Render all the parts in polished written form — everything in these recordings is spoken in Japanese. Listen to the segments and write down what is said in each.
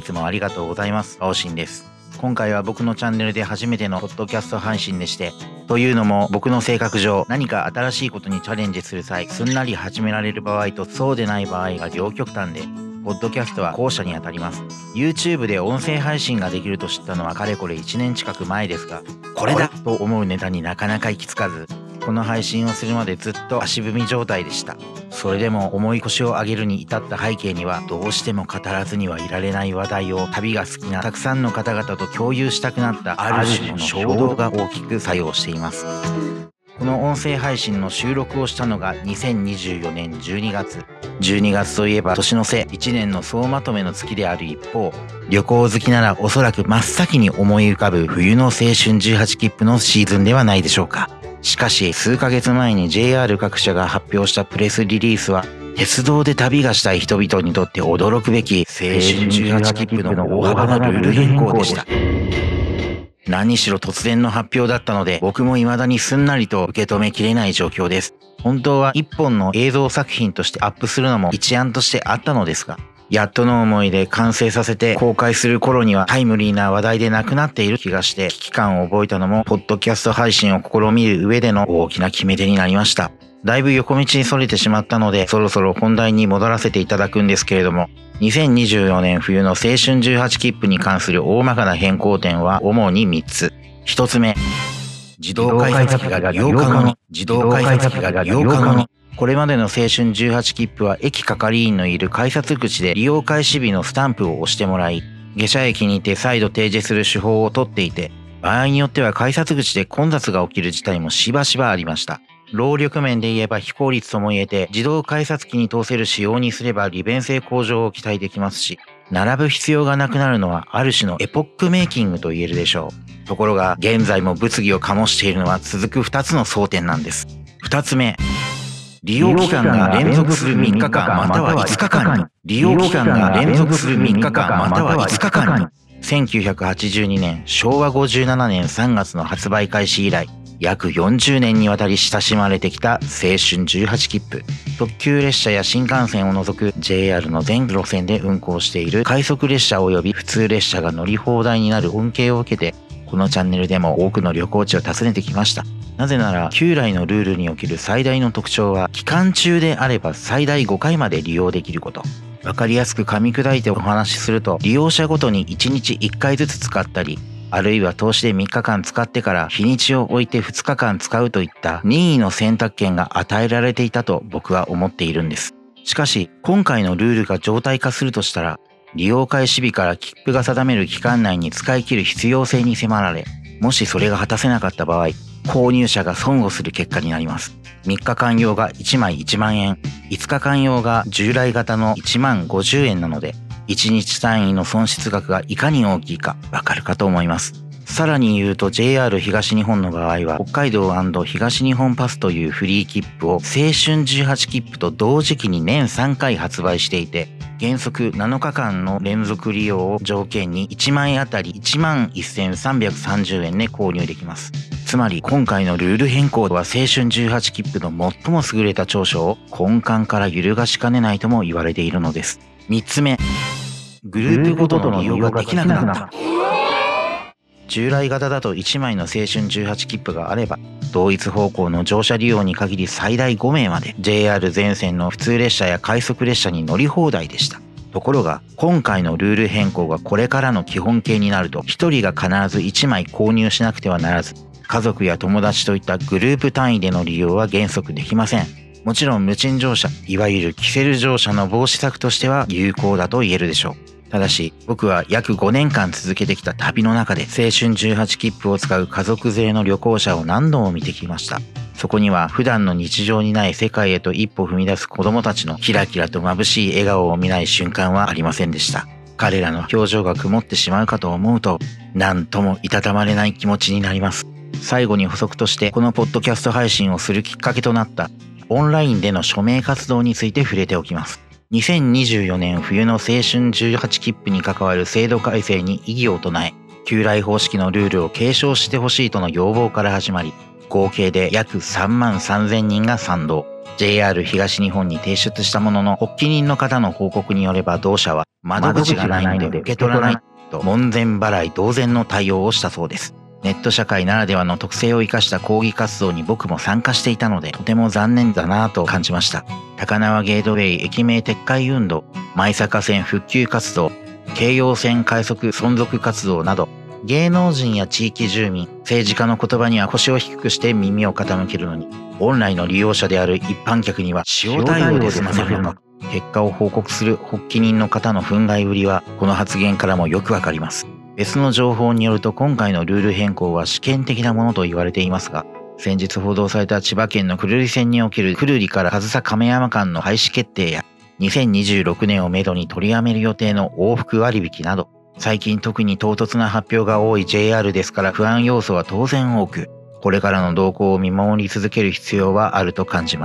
いつもありがとうございます。青新です。今回は僕のチャンネルで初めてのポッドキャスト配信でして、というのも僕の性格上、何か新しいことにチャレンジする際、すんなり始められる場合とそうでない場合が両極端で、ポッドキャストは後者にあたります。YouTube で音声配信ができると知ったのはかれこれ1年近く前ですが、これだと思うネタになかなか行き着かず、この配信をするまでずっと足踏み状態でした。それでも重い腰を上げるに至った背景には、どうしても語らずにはいられない話題を旅が好きなたくさんの方々と共有したくなったある種の衝動が大きく作用しています。この音声配信の収録をしたのが2024年12月。12月といえば年の瀬、1年の総まとめの月である一方、旅行好きならおそらく真っ先に思い浮かぶ冬の青春18切符のシーズンではないでしょうか。しかし数ヶ月前に JR 各社が発表したプレスリリースは、鉄道で旅がしたい人々にとって驚くべき青春18切符の大幅なルール変更でした。何しろ突然の発表だったので、僕も未だにすんなりと受け止めきれない状況です。本当は一本の映像作品としてアップするのも一案としてあったのですが、やっとの思いで完成させて公開する頃にはタイムリーな話題でなくなっている気がして、危機感を覚えたのもポッドキャスト配信を試みる上での大きな決め手になりました。だいぶ横道にそれてしまったので、そろそろ本題に戻らせていただくんですけれども、2024年冬の青春18切符に関する大まかな変更点は主に3つ。1つ目、自動改札機が利用可能に。自動改札機が利用可能に。これまでの青春18切符は駅係員のいる改札口で利用開始日のスタンプを押してもらい、下車駅にて再度提示する手法をとっていて、場合によっては改札口で混雑が起きる事態もしばしばありました。労力面で言えば非効率とも言えて、自動改札機に通せる仕様にすれば利便性向上を期待できますし、並ぶ必要がなくなるのはある種のエポックメイキングと言えるでしょう。ところが現在も物議を醸しているのは続く2つの争点なんです。2つ目、利用期間が連続する3日間または5日間に。利用期間が連続する3日間または5日間に。1982年、昭和57年3月の発売開始以来、約40年にわたり親しまれてきた青春18切符。特急列車や新幹線を除く JR の全路線で運行している快速列車及び普通列車が乗り放題になる恩恵を受けて、このチャンネルでも多くの旅行地を訪ねてきました。なぜなら旧来のルールにおける最大の特徴は、期間中であれば最大5回まで利用できること。わかりやすく噛み砕いてお話しすると、利用者ごとに1日1回ずつ使ったり、あるいは投資で3日間使ってから日にちを置いて2日間使うといった任意の選択権が与えられていたと僕は思っているんです。しかし今回のルールが常態化するとしたら、利用開始日から切符が定める期間内に使い切る必要性に迫られ、もしそれが果たせなかった場合、購入者が損をする結果になります。3日間用が1枚1万円、5日間用が従来型の1万50円なので、1日単位の損失額がいかに大きいかわかるかと思います。さらに言うと JR 東日本の場合は、北海道&東日本パスというフリー切符を青春18切符と同時期に年3回発売していて、原則7日間の連続利用を条件に1枚あたり11,330円で購入できます。つまり今回のルール変更は青春18切符の最も優れた長所を根幹から揺るがしかねないとも言われているのです。3つ目、グループごとの利用ができなくなった。従来型だと1枚の青春18切符があれば、同一方向の乗車利用に限り最大5名まで JR 全線の普通列車や快速列車に乗り放題でした。ところが今回のルール変更がこれからの基本形になると、1人が必ず1枚購入しなくてはならず、家族や友達といったグループ単位での利用は原則できません。もちろん無賃乗車、いわゆるキセル乗車の防止策としては有効だと言えるでしょう。ただし僕は約5年間続けてきた旅の中で青春18切符を使う家族勢の旅行者を何度も見てきました。そこには普段の日常にない世界へと一歩踏み出す子供たちのキラキラと眩しい笑顔を見ない瞬間はありませんでした。彼らの表情が曇ってしまうかと思うと、何ともいたたまれない気持ちになります。最後に補足として、このポッドキャスト配信をするきっかけとなったオンラインでの署名活動について触れておきます。2024年冬の青春18切符に関わる制度改正に異議を唱え、旧来方式のルールを継承してほしいとの要望から始まり、合計で約3万3000人が賛同。 JR 東日本に提出したものの、発起人の方の報告によれば同社は窓口がないので受け取らないと門前払い同然の対応をしたそうです。ネット社会ならではの特性を生かした抗議活動に僕も参加していたので、とても残念だなぁと感じました。高輪ゲートウェイ駅名撤回運動、舞坂線復旧活動、京葉線快速存続活動など、芸能人や地域住民、政治家の言葉には腰を低くして耳を傾けるのに、本来の利用者である一般客には塩対応で済ませるのか。結果を報告する発起人の方の憤慨ぶりは、この発言からもよくわかります。別の情報によると、今回のルール変更は試験的なものと言われていますが、先日報道された千葉県の久留里線における久留里から上総亀山間の廃止決定や、2026年をめどに取りやめる予定の往復割引など、最近特に唐突な発表が多い JR ですから不安要素は当然多く、これからの動向を見守り続ける必要はあると感じます。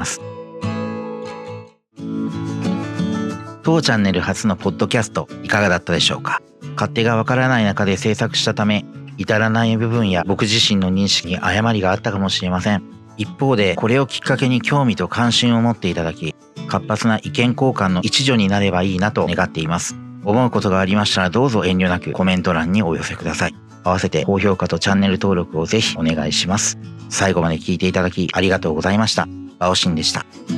当チャンネル初のポッドキャストいかがだったでしょうか。勝手がわからない中で制作したため、至らない部分や僕自身の認識に誤りがあったかもしれません。一方で、これをきっかけに興味と関心を持っていただき、活発な意見交換の一助になればいいなと願っています。思うことがありましたらどうぞ遠慮なくコメント欄にお寄せください。合わせて高評価とチャンネル登録をぜひお願いします。最後まで聞いていただきありがとうございました。バオシンでした。